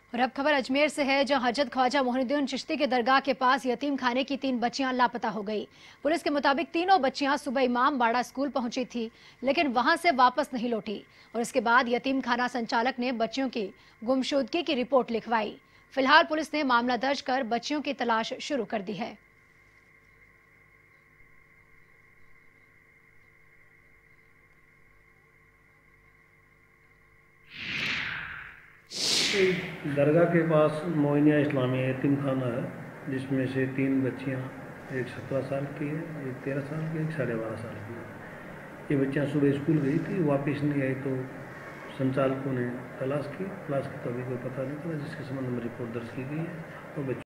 और अब खबर अजमेर से है, जहां हजरत ख्वाजा मोइनुद्दीन चिश्ती के दरगाह के पास यतीम खाने की 3 बच्चियां लापता हो गई। पुलिस के मुताबिक तीनों बच्चियां सुबह इमाम बाड़ा स्कूल पहुंची थी, लेकिन वहां से वापस नहीं लौटी और इसके बाद यतीम खाना संचालक ने बच्चियों की गुमशुदगी की रिपोर्ट लिखवाई। फिलहाल पुलिस ने मामला दर्ज कर बच्चियों की तलाश शुरू कर दी है। दरगाह के पास मोइनिया इस्लामिया यतीम खाना है, जिसमें से 3 बच्चियां, एक 17 साल की है, एक 13 साल की, एक 12.5 साल की है। ये बच्चियां सुबह स्कूल गई थी, वापस नहीं आई तो संचालकों ने तलाश की तो अभी कोई पता नहीं चला, जिसके संबंध में रिपोर्ट दर्ज की गई है और